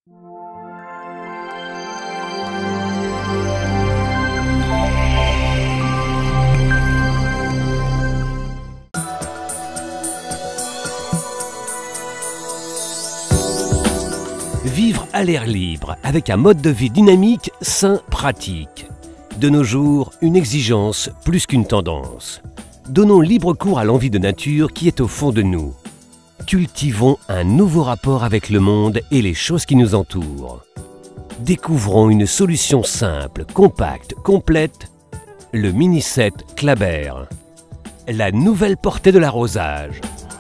Vivre à l'air libre, avec un mode de vie dynamique, sain, pratique. De nos jours, une exigence plus qu'une tendance. Donnons libre cours à l'envie de nature qui est au fond de nous. Cultivons un nouveau rapport avec le monde et les choses qui nous entourent. Découvrons une solution simple, compacte, complète, le Mini-Set Claber. La nouvelle portée de l'arrosage.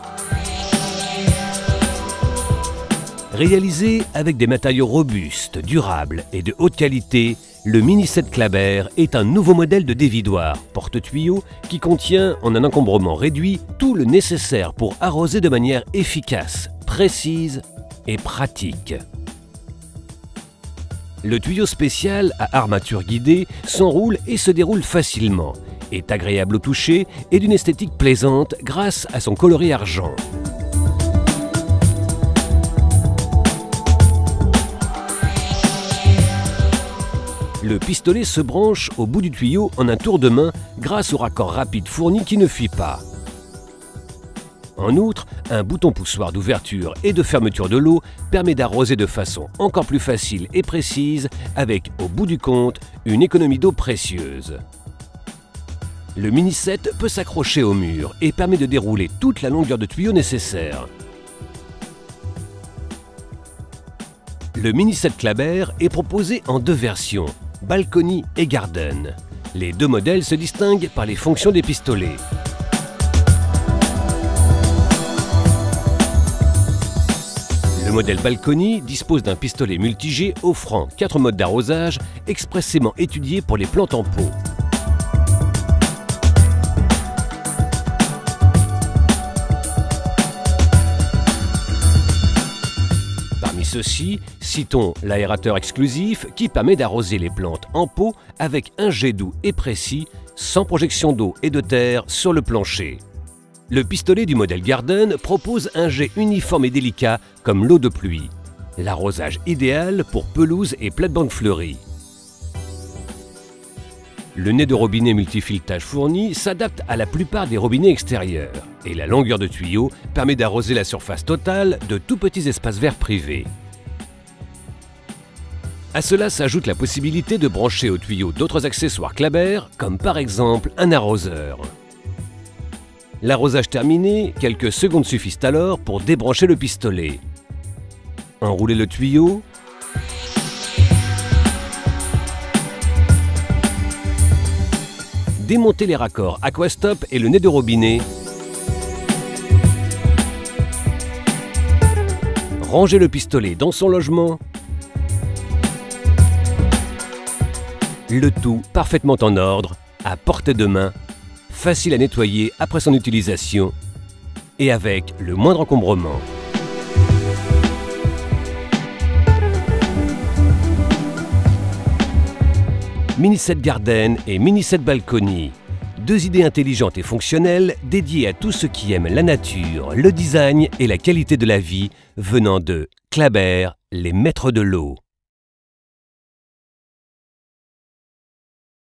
Réalisé avec des matériaux robustes, durables et de haute qualité, le Mini-Set Claber est un nouveau modèle de dévidoir porte-tuyaux qui contient, en un encombrement réduit, tout le nécessaire pour arroser de manière efficace, précise et pratique. Le tuyau spécial à armature guidée s'enroule et se déroule facilement, est agréable au toucher et d'une esthétique plaisante grâce à son coloris argent. Le pistolet se branche au bout du tuyau en un tour de main grâce au raccord rapide fourni qui ne fuit pas. En outre, un bouton poussoir d'ouverture et de fermeture de l'eau permet d'arroser de façon encore plus facile et précise avec, au bout du compte, une économie d'eau précieuse. Le Mini-Set peut s'accrocher au mur et permet de dérouler toute la longueur de tuyau nécessaire. Le Mini-Set Claber est proposé en deux versions, Balcony et Garden. Les deux modèles se distinguent par les fonctions des pistolets. Le modèle Balcony dispose d'un pistolet multijet offrant 4 modes d'arrosage expressément étudiés pour les plantes en pot. Parmi ceux-ci, citons l'aérateur exclusif qui permet d'arroser les plantes en pot avec un jet doux et précis, sans projection d'eau et de terre sur le plancher. Le pistolet du modèle Garden propose un jet uniforme et délicat comme l'eau de pluie. L'arrosage idéal pour pelouse et plates-bandes fleuries. Le nez de robinet multifiletage fourni s'adapte à la plupart des robinets extérieurs et la longueur de tuyau permet d'arroser la surface totale de tout petits espaces verts privés. À cela s'ajoute la possibilité de brancher au tuyau d'autres accessoires Claber, comme par exemple un arroseur. L'arrosage terminé, quelques secondes suffisent alors pour débrancher le pistolet. Enroulez le tuyau. Démontez les raccords Aquastop et le nez de robinet. Rangez le pistolet dans son logement. Le tout parfaitement en ordre, à portée de main, facile à nettoyer après son utilisation et avec le moindre encombrement. Mini-Set Garden et Mini-Set Balcony. Deux idées intelligentes et fonctionnelles dédiées à tous ceux qui aiment la nature, le design et la qualité de la vie venant de Claber, les maîtres de l'eau.